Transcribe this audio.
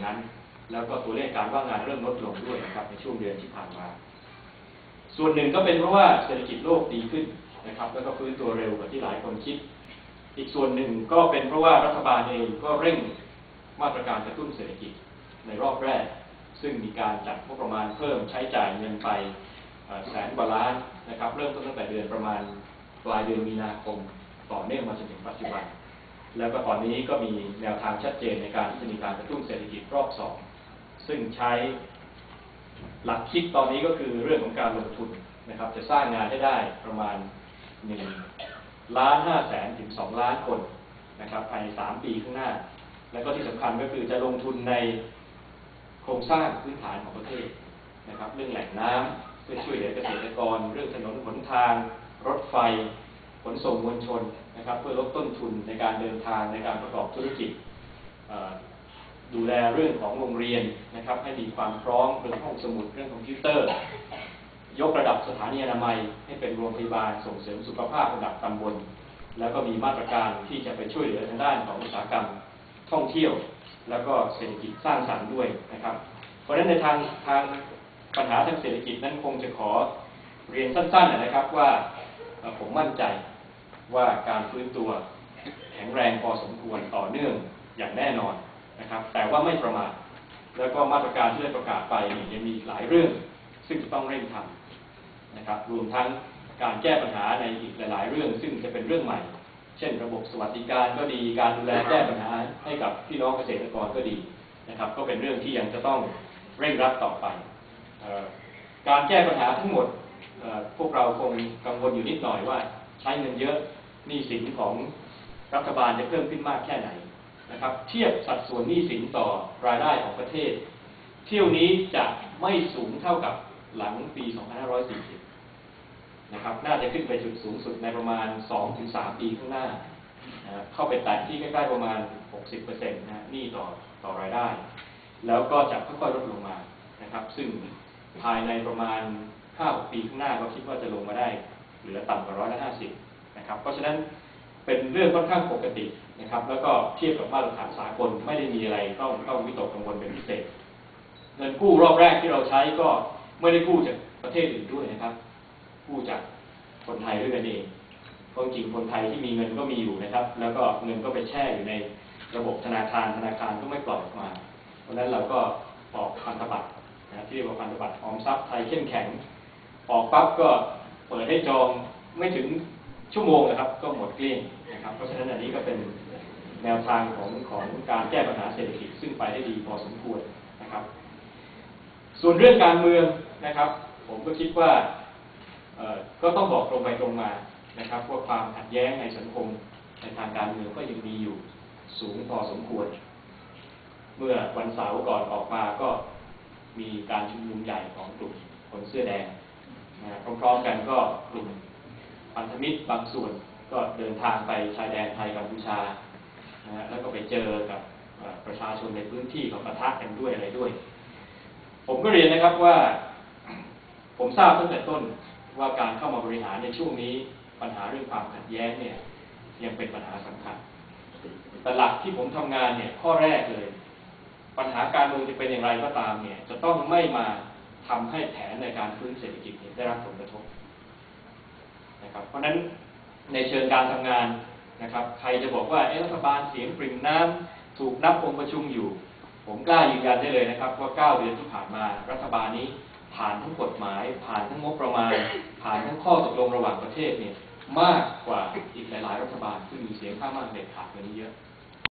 นั้นแล้วก็ตัวเลขการว่างงานเริ่มลดลงด้วยนะครับในช่วงเดือนที่ผ่านมาส่วนหนึ่งก็เป็นเพราะว่าเศรษฐกิจโลกดีขึ้นนะครับแล้วก็ฟื้นตัวเร็วกว่าที่หลายคนคิดอีกส่วนหนึ่งก็เป็นเพราะว่ารัฐบาลเองก็เร่งมาตรการกระตุ้นเศรษฐกิจในรอบแรกซึ่งมีการจัดงบประมาณเพิ่มใช้จ่ายเงินไป100,000 กว่าล้านนะครับเริ่มต้นตั้งแต่เดือนประมาณปลายเดือนมีนาคมต่อเนื่องมาจนถึงปัจจุบันแล้วก็ตอนนี้ก็มีแนวทางชัดเจนในการที่จะมีการกระตุ้นเศรษฐกิจรอบ2ซึ่งใช้หลักคิดตอนนี้ก็คือเรื่องของการลงทุนนะครับจะสร้างงานให้ได้ประมาณ1,500,000 ถึง 2 ล้านคนนะครับภายใน3 ปีข้างหน้าแล้วก็ที่สำคัญก็คือจะลงทุนในโครงสร้างพื้นฐานของประเทศนะครับเรื่องแหล่งน้ำเพื่อช่วยเหลือเกษตรกรเรื่องถนนหนทางรถไฟขนส่งมวลชนนะครับเพื่อลดต้นทุนในการเดินทางในการประกอบธุรกิจดูแลเรื่องของโรงเรียนนะครับให้มีความพร้อมเรื่องห้องสมุดเรื่องคอมพิวเตอร์ยกระดับสถานีอนามัยให้เป็นโรงพยาบาลส่งเสริมสุขภาพระดับตำบลแล้วก็มีมาตรการที่จะไปช่วยเหลือทางด้านของอุตสาหกรรมท่องเที่ยวแล้วก็เศรษฐกิจสร้างสรรค์ด้วยนะครับเพราะฉะนั้นในทางปัญหาทางเศรษฐกิจนั้นคงจะขอเรียนสั้นๆนะครับว่าผมมั่นใจว่าการฟื้นตัวแข็งแรงพอสมควรต่อเนื่องอย่างแน่นอนนะครับแต่ว่าไม่ประมาทแล้วก็มาตรการที่ได้ประกาศไปยังมีหลายเรื่องซึ่งจะต้องเร่งทำนะครับรวมทั้งการแก้ปัญหาในอีกหลายๆเรื่องซึ่งจะเป็นเรื่องใหม่เช่นระบบสวัสดิการก็ดีการดูแลแก้ปัญหาให้กับพี่น้องเกษตรกรก็ดีนะครับก็เป็นเรื่องที่ยังจะต้องเร่งรัดต่อไปการแก้ปัญหาทั้งหมดพวกเราคงกังวลอยู่นิดหน่อยว่าใช้เงินเยอะหนี้สินของรัฐบาลจะเพิ่มขึ้นมากแค่ไหนนะครับเทียบสัดส่วนหนี้สินต่อรายได้ของประเทศเที่ยวนี้จะไม่สูงเท่ากับหลังปี 2540 นะครับน่าจะขึ้นไปจุดสูงสุดในประมาณ 2-3 ปีข้างหน้าเข้าไปแตะที่ใกล้ๆประมาณ 60% นะหนี้ต่อรายได้แล้วก็จะค่อยๆลดลงมานะครับซึ่งภายในประมาณ 5-6 ปีข้างหน้าก็คิดว่าจะลงมาได้เหลือต่ำกว่า150นะครับเพราะฉะนั้นเป็นเรื่องค่อนข้างปกตินะครับแล้วก็เทียบกับมาตรฐานสากลไม่ได้มีอะไรต้องวิตกกังวลเป็นพิเศษเงินกู้รอบแรกที่เราใช้ก็ไม่ได้กู้จากประเทศอื่นด้วยนะครับกู้จากคนไทยด้วยกันเองเพราะจริงคนไทยที่มีเงินก็มีอยู่นะครับแล้วก็เงินก็ไปแช่อยู่ในระบบธนาคารก็ไม่ปล่อยออกมาเพราะฉะนั้นเราก็ออกพันธบัตรที่เรียกว่าพันธบัตรออมทรัพย์ไทยเข้มแข็งออกปั๊บก็เปิดให้จองไม่ถึงชั่วโมงนะครับก็หมดเกลี้ยงนะครับเพราะฉะนั้นอันนี้ก็เป็นแนวทางของการแก้ปัญหาเศรษฐกิจซึ่งไปได้ดีพอสมควรนะครับส่วนเรื่องการเมืองนะครับผมก็คิดว่าก็ต้องบอกตรงไปตรงมานะครับว่าความขัดแย้งในสังคมในทางการเมืองก็ยังมีอยู่สูงพอสมควรเมื่อวันเสาร์ก่อนออกมาก็มีการชุมนุมใหญ่ของกลุ่มคนเสื้อแดงพร้อมๆกันก็กลุ่มพันธมิตรบางส่วนก็เดินทางไปชายแดนไทยกัมพูชาแล้วก็ไปเจอกับประชาชนในพื้นที่เขาปะทะกันด้วยอะไรด้วยผมก็เรียนนะครับว่าผมทราบตั้งแต่ต้นว่าการเข้ามาบริหารในช่วงนี้ปัญหาเรื่องความขัดแย้งเนี่ยยังเป็นปัญหาสำคัญแต่หลักที่ผมทำงานเนี่ยข้อแรกเลยปัญหาการเมืองจะเป็นอย่างไรก็ตามเนี่ยจะต้องไม่มาทำให้แผนในการฟื้นเศรษฐกิจได้รับผลกระทบนะครับเพราะฉะนั้นในเชิงการทำงานนะครับใครจะบอกว่ารัฐบาลเสียงปริ่มน้ำถูกนับองค์ประชุมอยู่ผมกล้ายืนยันได้เลยนะครับว่า9 เดือนที่ผ่านมารัฐบาลนี้ผ่านทั้งกฎหมายผ่านทั้งงบประมาณผ่านทั้งข้อตกลงระหว่างประเทศเนี่ยมากกว่าอีกหลายๆรัฐบาลที่มีเสียงข้างมากเด็ดขาดกว่านี้เยอะ